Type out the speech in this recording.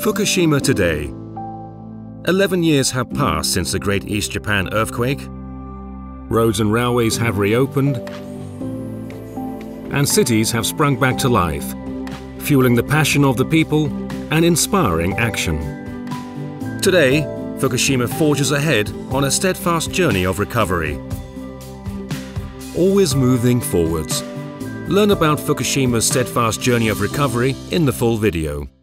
Fukushima today. 11 years have passed since the Great East Japan earthquake. Roads and railways have reopened, and cities have sprung back to life, fueling the passion of the people and inspiring action. Today, Fukushima forges ahead on a steadfast journey of recovery. Always moving forwards. Learn about Fukushima's steadfast journey of recovery in the full video.